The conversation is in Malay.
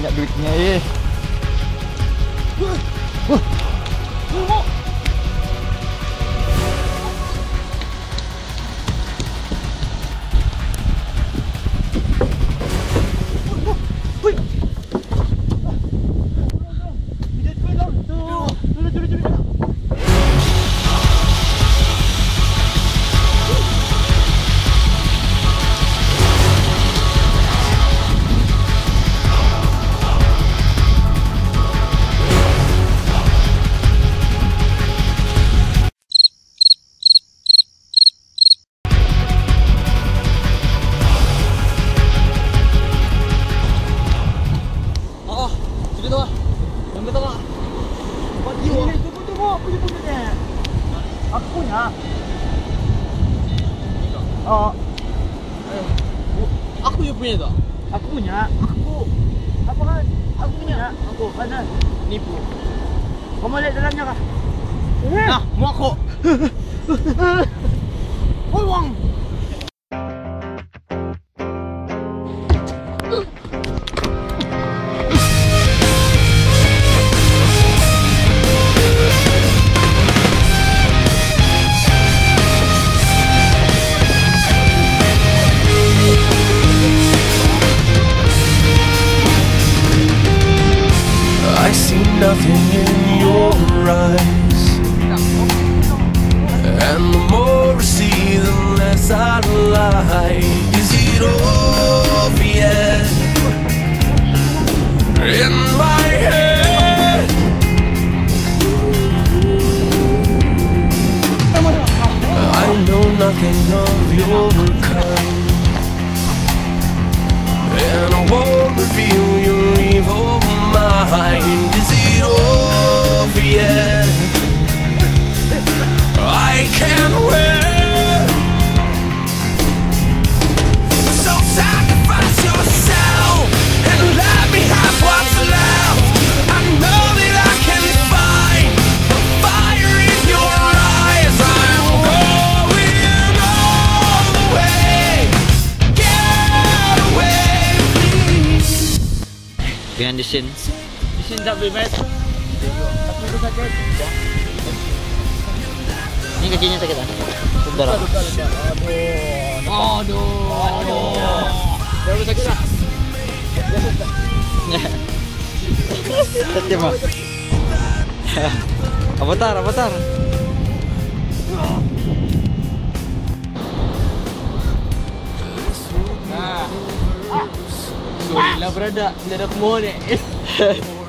banyak duitnya eh. Aku punya. Oh. Aku yang punya tu. Aku punya. Apa kan? Aku punya. Aku ada. Nipu. Kau mau lihat dalamnya kah? Nah, mau aku. Oi, Wang. I see nothing in your eyes, and the more I see, the less I lie. Is it over yet? In my head, I know nothing of your kind, and I won't reveal your evil mind. Is it over yet? I can't wait. So sacrifice yourself and let me have what's left. I know that I can find the fire in your eyes. I'm going all the way. Get away, please. Behind the scene. Di sini tak boleh main. Aku sakit. Ini kakinya sakit tak? Sebentar. Aduh. Dah boleh sakit dah. Tetap mah. Avatar. Sorry lah berada. Tidak ada kemohon